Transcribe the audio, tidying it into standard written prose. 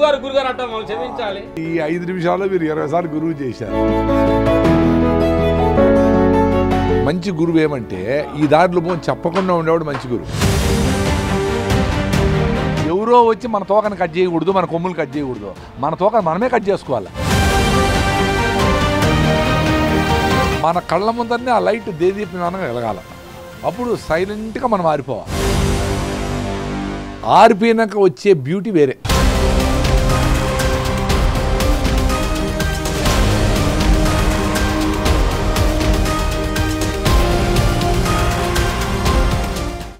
గురుగారు అంటాం, మమ్మల్ని క్షమించాలి. ఈ 5 నిమిషాల్లో మీరు 20 సార్లు గురువు చేశారు. మంచి గురువు ఏమంటే ఈ దారిలో పోని చెప్పకుండా ఉండేవాడు మంచి గురువు. ఎవరో వచ్చి మన తోకను కట్ చేయకూడదు, మన కొమ్ములు కట్ చేయకూడదు, మన తోకను మనమే కట్ చేసుకోవాలి. మన కళ్ళ ముందరనే ఆ లైట్ దేదీప్యమానంగా వెలగాల. అప్పుడు సైలెంట్గా మనం ఆరిపోవాలి. ఆరిపోయినాక వచ్చే బ్యూటీ వేరే.